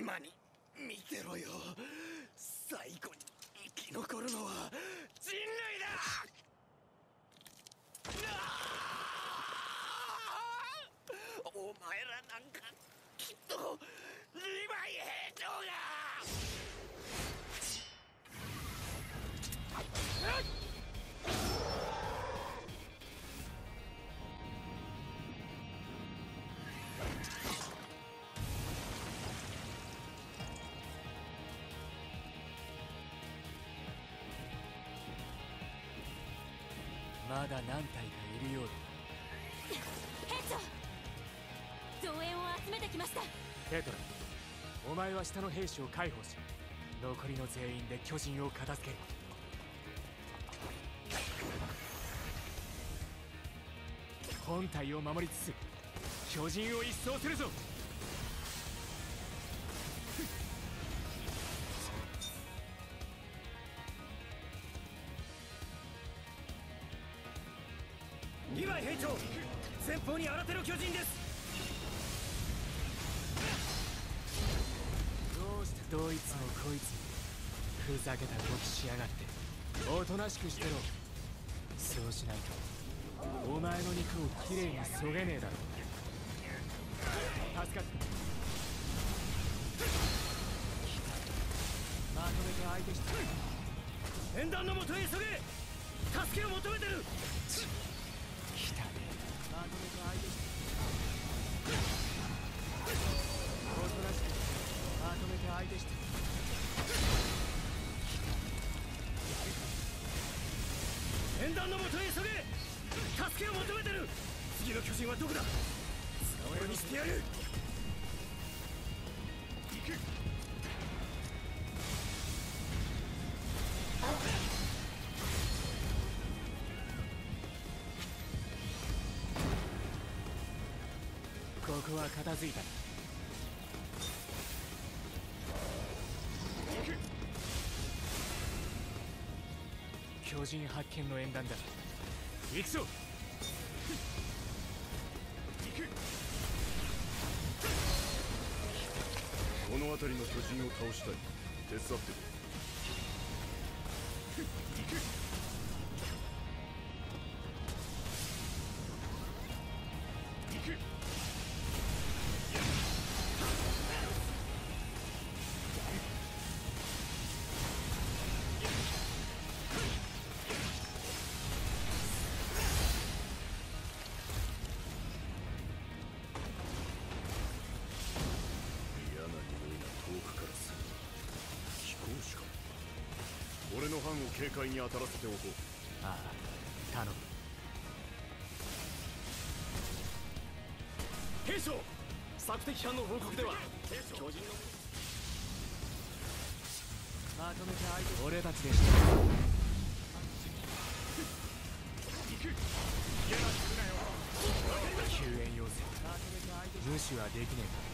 今に見てろよ。最後に生き残るのは人類だ。お前らなんかきっとリヴァイ兵長が。 まだ何体かいるようだ。 兵長、増援を集めてきました。 ペトラ、お前は下の兵士を解放し、残りの全員で巨人を片付ける。本体を守りつつ巨人を一掃するぞ。 リヴァイ兵長、前方に新手の巨人です。 どうしてどいつもこいつもふざけた動きしやがって。おとなしくしてろ。そうしないとお前の肉をきれいにそげねえだろ。助かった。まとめて相手して。 縁談のもとへ急げ。助けを求めてる。 来たね。まとめて相手して。おとなしくまとめて相手して。 縁談のもとへ急げ。助けを求めてる。次の巨人はどこだ。捕まえにしてやる。行く。 ここは片付いたな。巨人発見の縁談だ。行くぞ。 この辺りの巨人を倒したい。手伝ってくれ。行く。俺の班を警戒に当たらせておこう。 ああ、頼む。 兵長、索敵班の報告では巨人のまとめて相手。俺たちでした。 行く。 救援要請。無視はできねえか。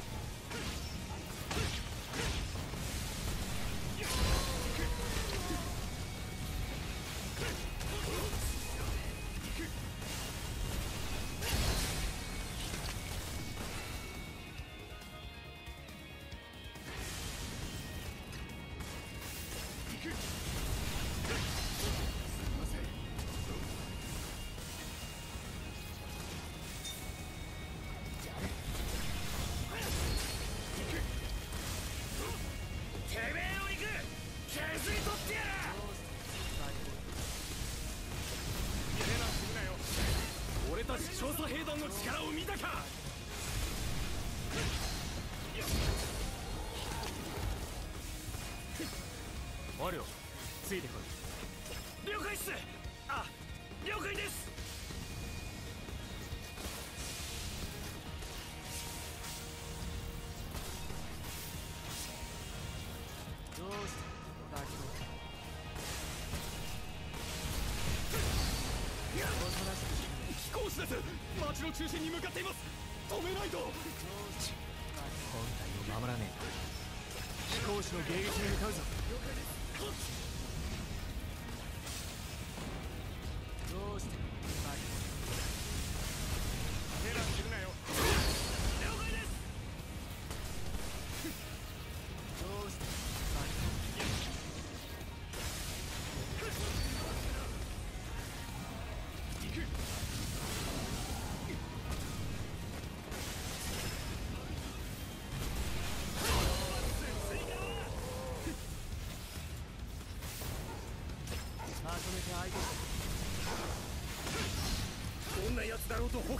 俺たち調査兵団の力を見たか。 オリオ、ついてこい。 了解っす。あ、了解です。 どうしてバキロ飛行士です。町の中心に向かっています。止めないと。 本体を守らねえと飛行士の迎撃に向かうぞ。どうしてバキロ油断するなよ。 了解です。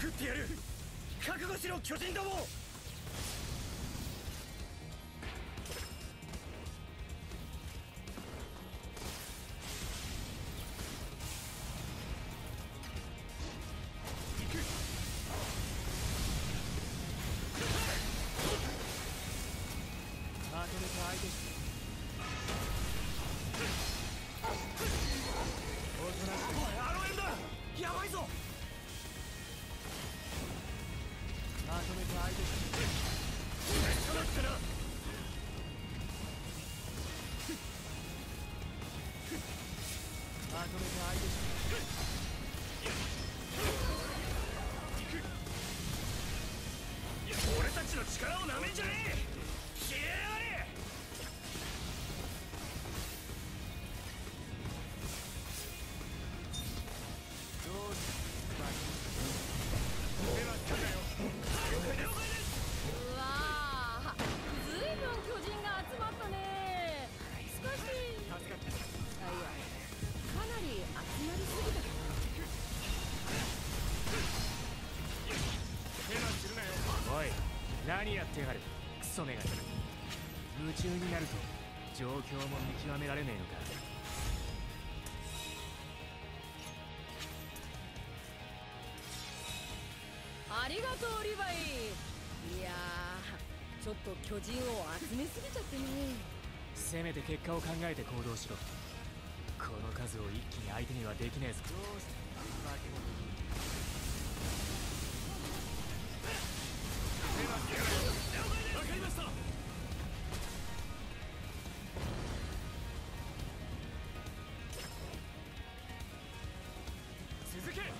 食ってやる。覚悟しろ巨人ども。 まとめて相手しておとなしく。 おいアロエンだ。やばいぞ。 まとめて相手して捕まったな。 まとめて相手して俺たちの力をなめんじゃねえ。消えやがれ。 どうした手はつかないよ。 うわー、ずいぶん巨人が集まったね。しかし助かった。 いやかなり集まりすぎたか手間するなよ。おい、何やってやがるクソメガネ。夢中になると状況も見極められねえのか。 ありがとうリヴァイ。いやー、ちょっと巨人を集めすぎちゃってね。 せめて結果を考えて行動しろ。この数を一気に相手にはできねえぞ。どうした化け物に。 わかりました。 続け。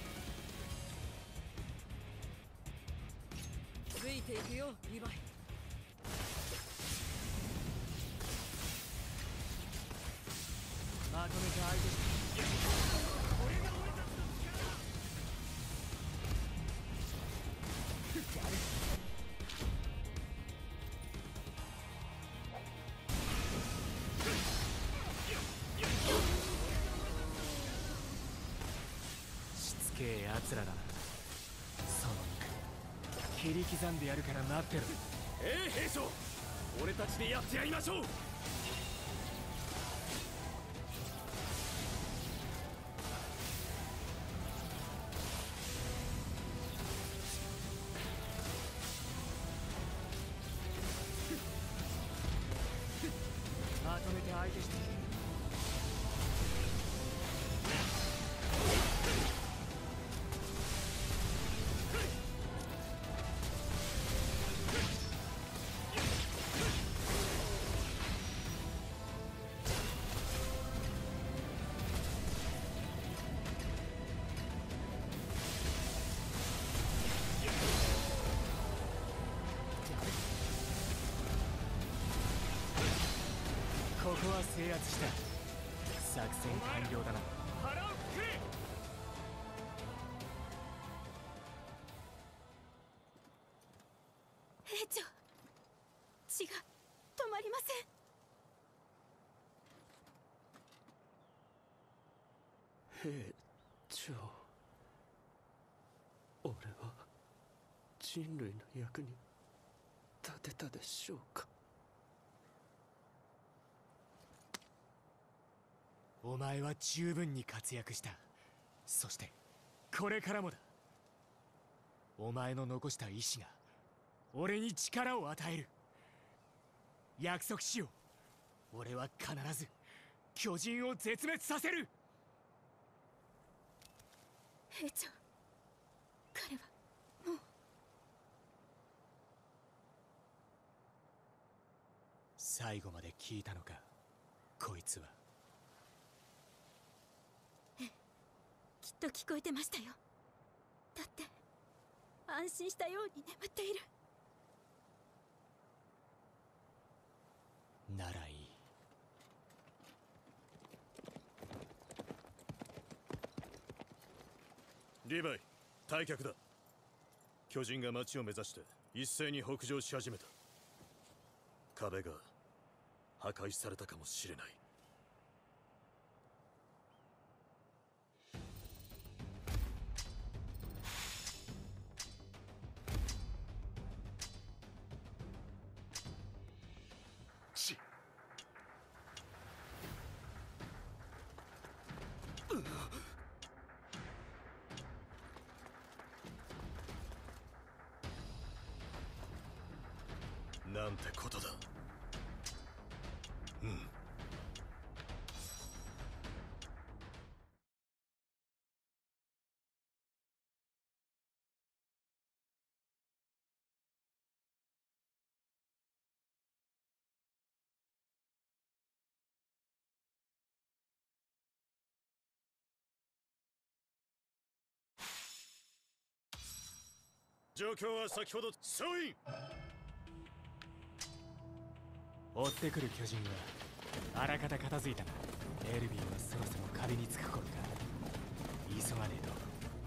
ついていくよリヴァイ。 まとめて相手してしつけえ奴らだな。その肉切り刻んでやるから待ってろ。 兵長、俺たちでやってやりましょう。 まとめて相手してここは制圧した。作戦完了だな。 腹をくれ。 兵長、血が止まりません。 兵長、俺は人類の役に立てたでしょうか。 お前は十分に活躍した。そしてこれからもだ。お前の残した意志が俺に力を与える。約束しよう。俺は必ず巨人を絶滅させる。 兵長、彼はもう。 最後まで聞いたのか、こいつは。 きっと聞こえてましたよ。だって安心したように眠っている。 ならいい。 リヴァイ、退却だ。巨人が町を目指して一斉に北上し始めた。壁が破壊されたかもしれない。 なんてことだ。うん。状況は先ほど総員。 追ってくる巨人はあらかた片付いたな。エルヴィンはそろそろ壁につく頃か。急がねえと。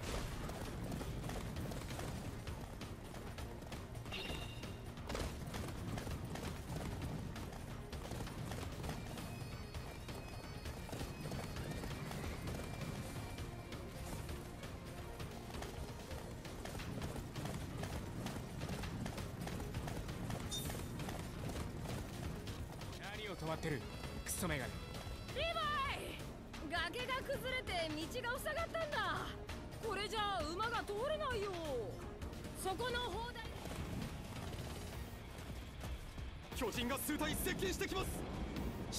止まってるクソメガネ。 リヴァイ、崖が崩れて道が塞がったんだ。これじゃ馬が通れないよ。そこの砲台。 巨人が数体接近してきます。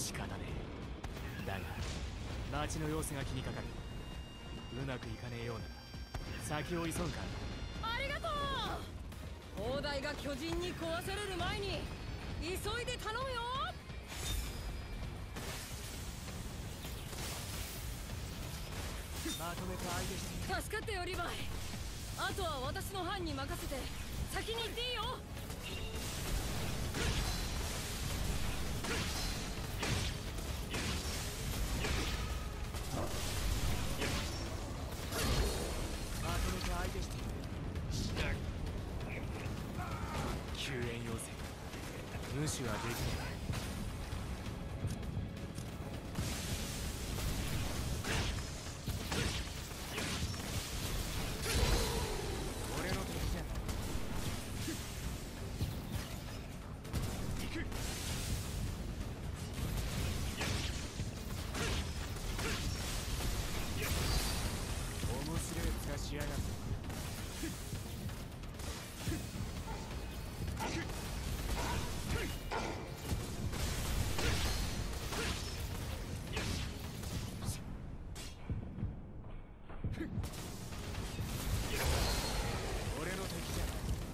仕方ねえ。だが町の様子が気にかかる。うまくいかねえようなら先を急ぐか。 ありがとう。砲台が巨人に壊される前に急いで頼むよ。 まとめて相手して助かったよリヴァイ。あとは私の班に任せて先に行っていいよ。 まとめて相手して救援要請無視はできねえ。しやがって。俺の敵じゃない。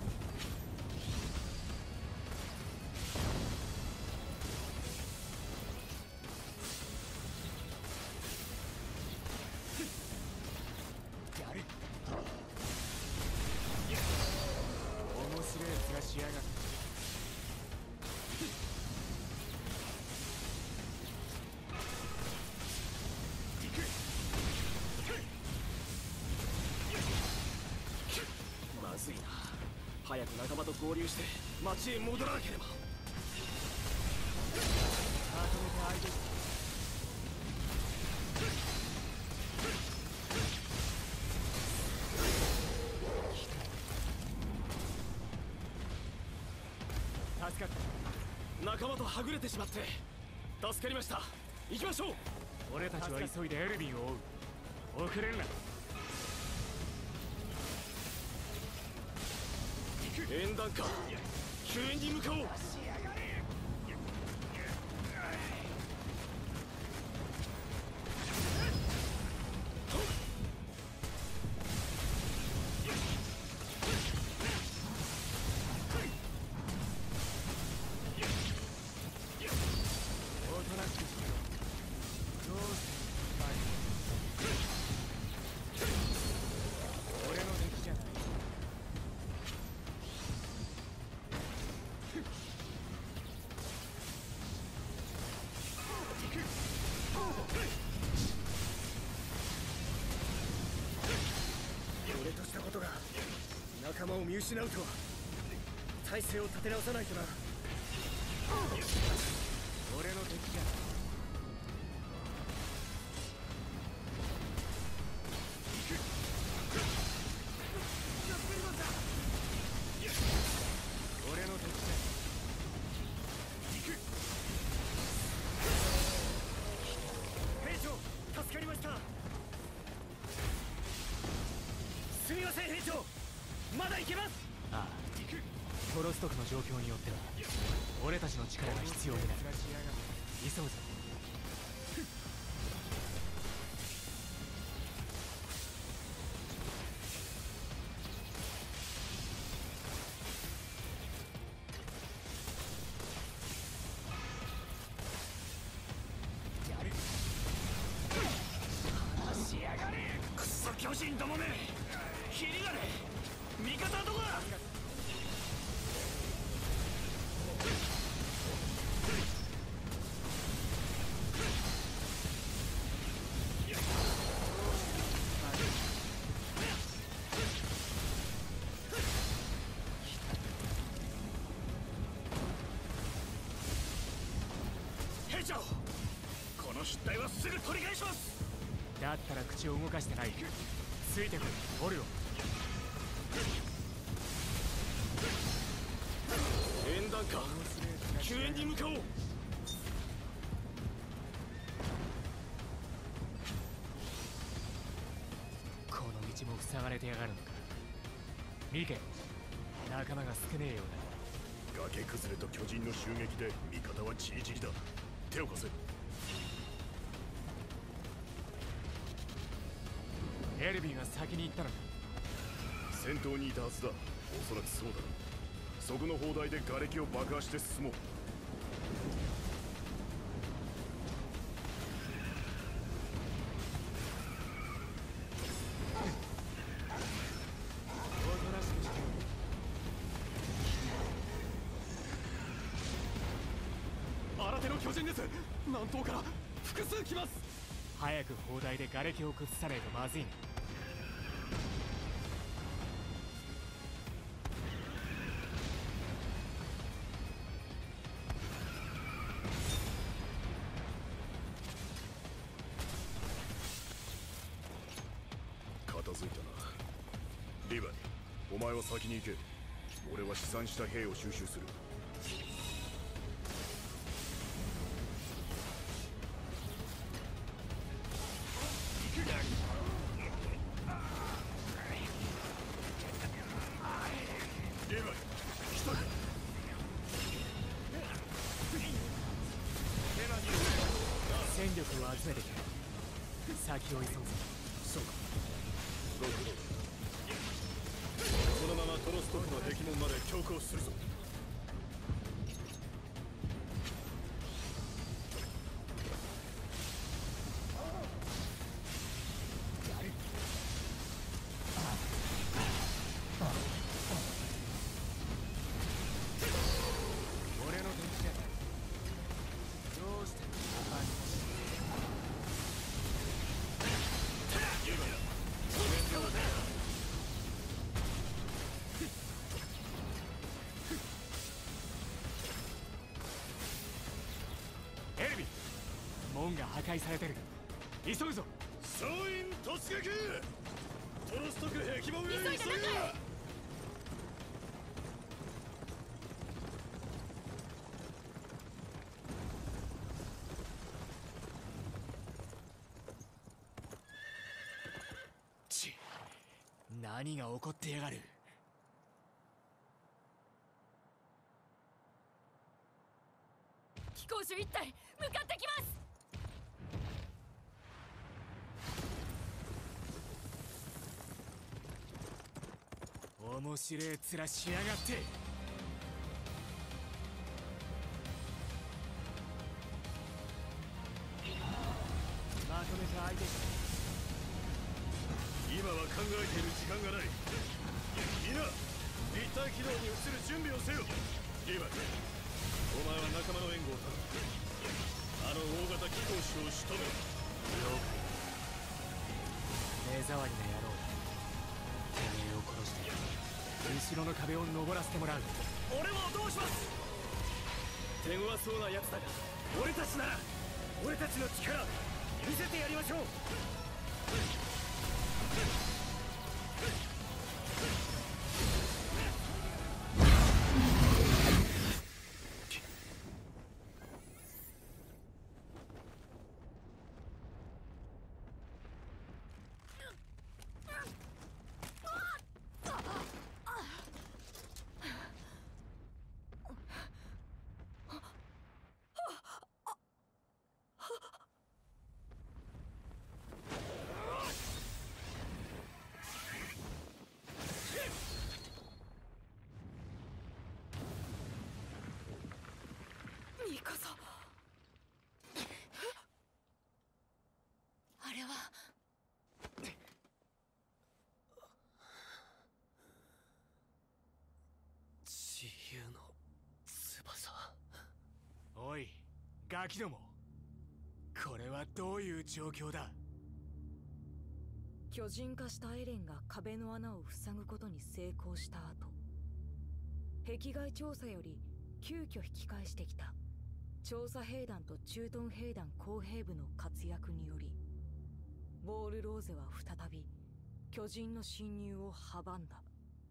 やる。面白いやつがしやがって。 まずいな。早く仲間と合流して町へ戻らなければ。 まとめて相手して。助かった。 仲間とはぐれてしまって助かりました。行きましょう。 俺たちは急いでエルヴィンを追う。遅れるな。 縁談か。救援に向かおう。 おとなしくしろ。どうしてバイク。俺の敵じゃない。 俺としたことが仲間を見失うとは。体勢を立て直さないとな。 俺の敵じゃない。俺の敵じゃない。 兵長、助かりました。すみません兵長、まだ行けます。 ああ、 トロストクの状況によっては俺たちの力が必要になる。急ぐぞ。 クソ巨人どもめ、キリがねえ。味方はどこだ。兵長、この失態はすぐ取り返します。 だったら口を動かしてない。ついてくるオルオ。 縁談か。救援に向かおう。 この道も塞がれてやがるのか。ミケ、仲間が少ねえようだ。 崖崩れと巨人の襲撃で味方はチリチリだ。手を貸せ。 エルビーが先に行ったのか。 先頭にいたはずだ。おそらくそうだ。そこの砲台で瓦礫を爆破して進もう。 おとなしくして新手の巨人です。南東から複数来ます。 早く砲台で瓦礫を崩さねえとまずいな。 片付いたな。リヴァイ、お前は先に行け。俺は試算した兵を収集する。リヴァイ、来たか。 戦力を集めてくれ。先を急ぐぞ。 そうか。ご苦労だ。このままトロストフの壁門まで強行するぞ。 俺の敵じゃない。どうしてアンチエルビー、門が破壊されてる。急ぐぞ。 総員突撃。トロストク壁門へ急げ。 ち、何が起こってやがる。 飛行士一体向かってきます。 面白え面しやがって。まとめて相手し今は考えている時間がない。みんな立体軌道に移る準備をせよ。リヴァイ、お前は仲間の援護を頼む。あの大型機構士を仕留めろ。 了解。目障りな野郎だ。てめえを殺して後ろの壁を登らせてもらう。 俺はどうします。手強そうな奴だが、俺たちなら俺たちの力見せてやりましょう。 こそ。 あれは自由の翼。 おいガキども、これはどういう状況だ。 巨人化したエレンが壁の穴を塞ぐことに成功した後、壁外調査より急遽引き返してきた調査兵団と駐屯兵団工兵部の活躍により、ウォール・ローゼは再び巨人の侵入を阻んだ。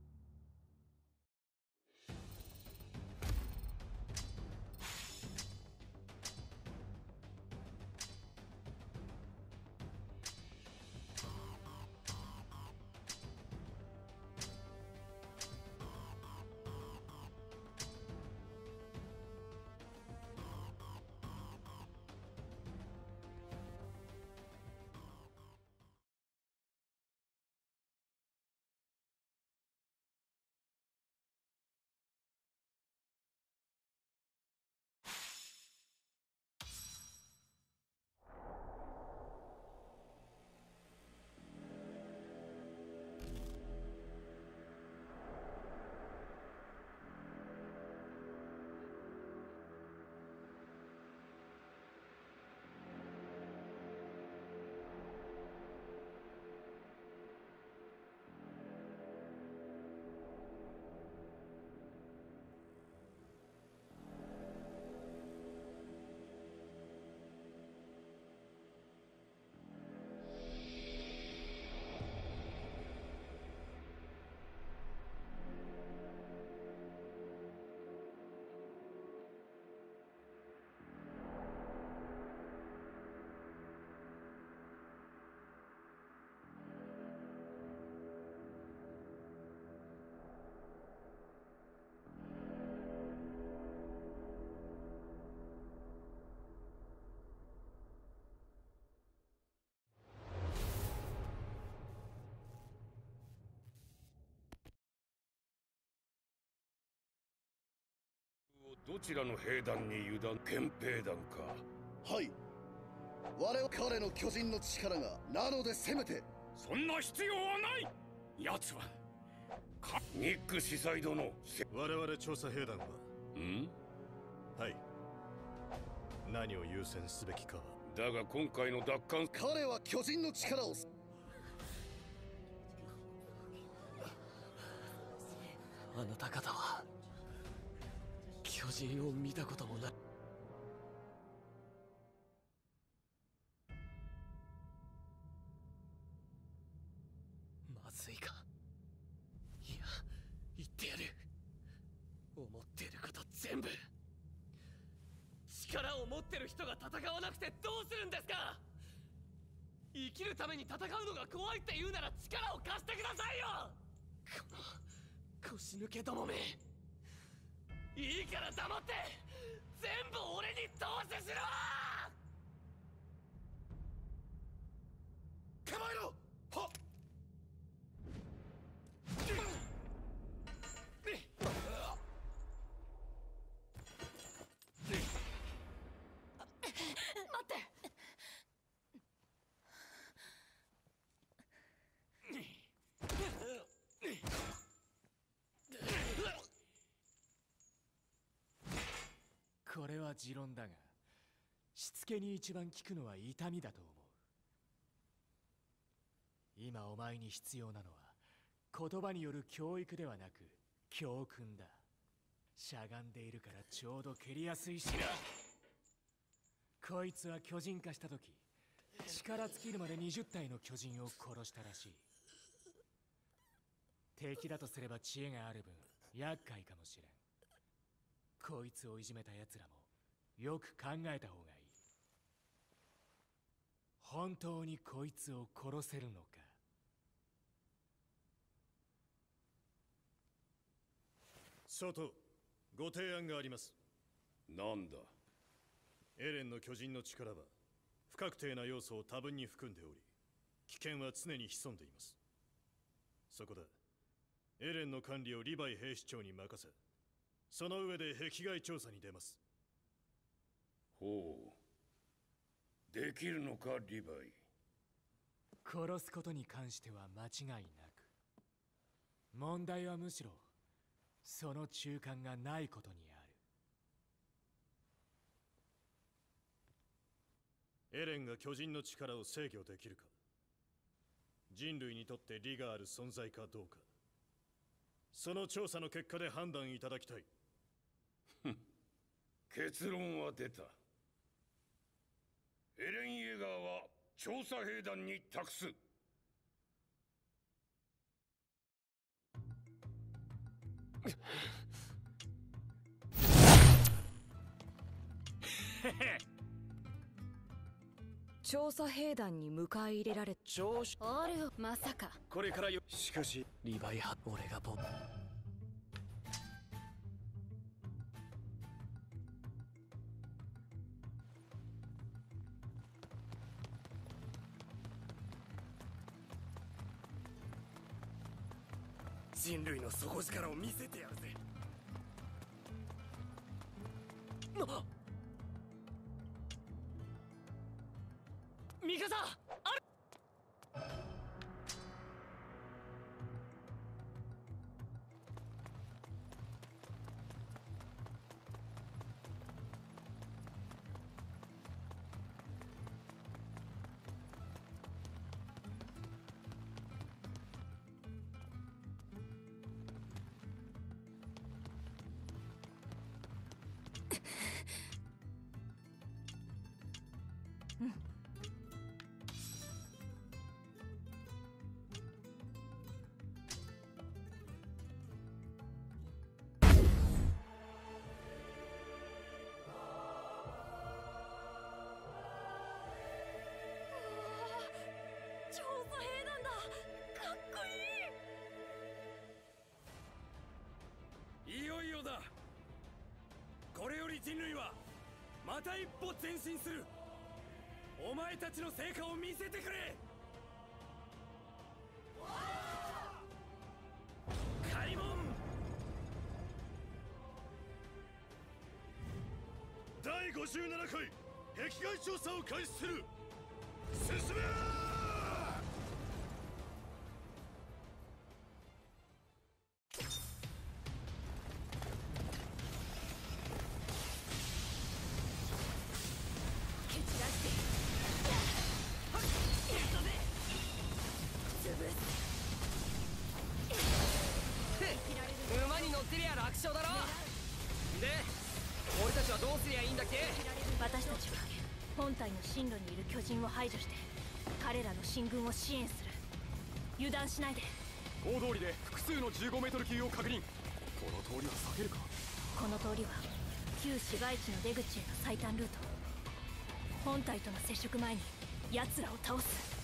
どちらの兵団に油断？憲兵団か。 はい。我々彼の巨人の力がなので攻めて。 そんな必要はない。奴はニック司祭殿。 我々調査兵団ははい、何を優先すべきかは。 だが今回の奪還、 彼は巨人の力を。 あなた方は巨人を見たこともない。まずいか。いや、言ってやる。思っていること全部。力を持ってる人が戦わなくてどうするんですか。生きるために戦うのが怖いって言うなら力を貸してくださいよ。この腰抜けどもめ、いいから黙って全部俺に投資しろ。 構えろ。はっ。 待って。 これは持論だが、しつけに一番効くのは痛みだと思う。今お前に必要なのは言葉による教育ではなく教訓だ。しゃがんでいるからちょうど蹴りやすいしな。こいつは巨人化した時、力尽きるまで20体の巨人を殺したらしい。敵だとすれば知恵がある分厄介かもしれん。こいつをいじめた奴らもよく考えた方がいい。本当にこいつを殺せるのか。 外、ご提案があります。 なんだ。 エレンの巨人の力は不確定な要素を多分に含んでおり、危険は常に潜んでいます。そこでエレンの管理をリヴァイ兵士長に任せ、その上で壁外調査に出ます。 ほう。できるのか、リヴァイ。 殺すことに関しては間違いなく、問題はむしろその中間がないことにある。 エレンが巨人の力を制御できるか、人類にとって利がある存在かどうか、その調査の結果で判断いただきたい。 結論は出た。エレン・イェーガーは調査兵団に託す。 調査兵団に迎え入れられ調子あれよ、まさか。 これからよ。しかしリヴァイ派、俺が人類の底力を見せてやるぜ。ミカサ、あれ。 調査兵団だ。かっこいい。 いよいよだ。これより人類はまた一歩前進する。お前たちの成果を見せてくれ。開門。 第57回壁外調査を開始する。進め。 馬に乗ってりゃ楽勝だろ。で俺たちはどうすりゃいいんだっけ。 私たちは本体の進路にいる巨人を排除して彼らの進軍を支援する。油断しないで。 大通りで複数の15メートル級を確認。この通りは避けるか。 この通りは旧市街地の出口への最短ルート。本体との接触前に奴らを倒す。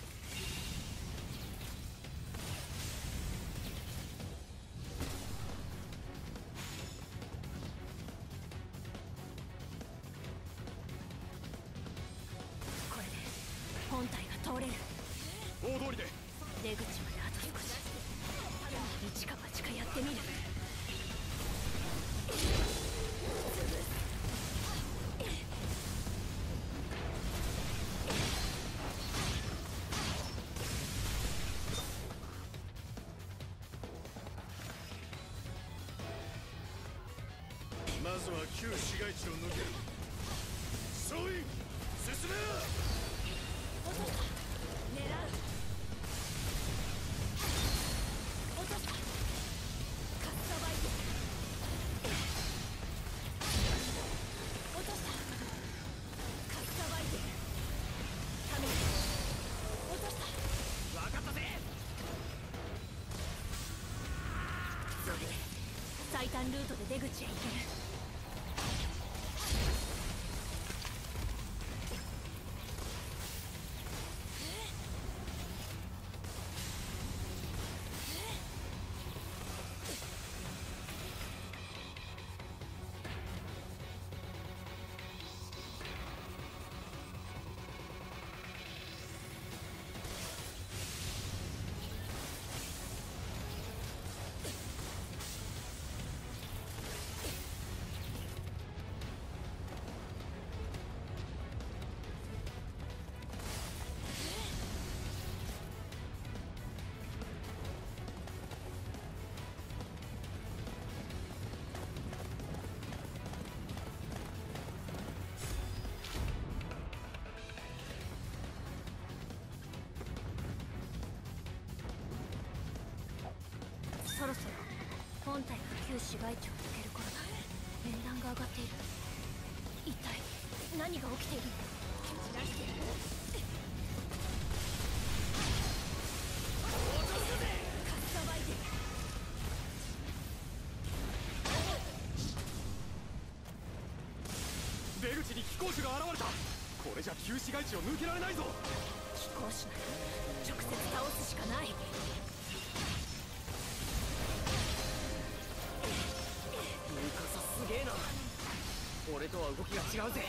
これで本体が通れる。 大通りで出口まであと少し。一か八かやってみる。 まずは旧市街地を抜ける。総員進め。 落とした。狙う。落とした。かっさばいて。落とした。かっさばいて。ために落とした。 分かったぜ。 それで最短ルートで出口へ行ける。 本体が旧市街地を抜ける頃だ。面談が上がっている。一体何が起きている。蹴散らして落とすぜ。かっさばいて出口に貴公子が現れた。これじゃ旧市街地を抜けられないぞ。 貴公子なら直接倒すしかない。 ミカサすげえな。俺とは動きが違うぜ。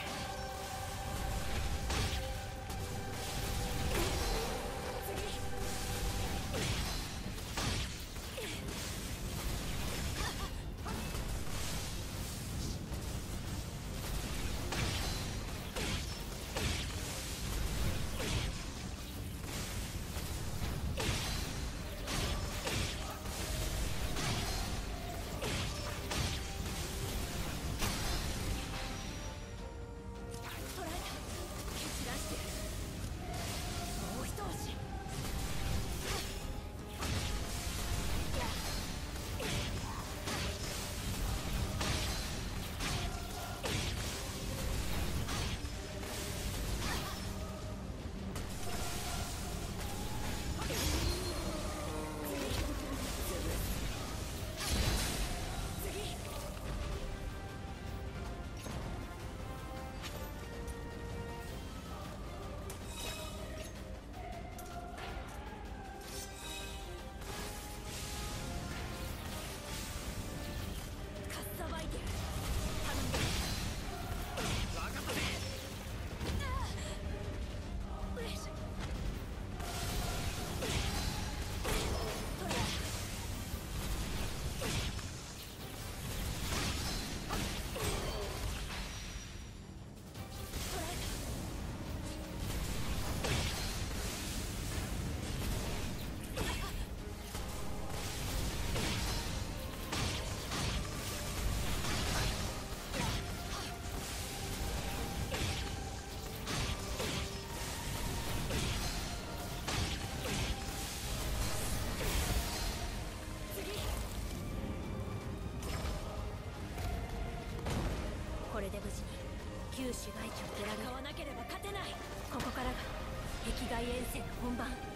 これで無事に旧市街地を出られる。買わなければ勝てない。ここからが壁外遠征の本番。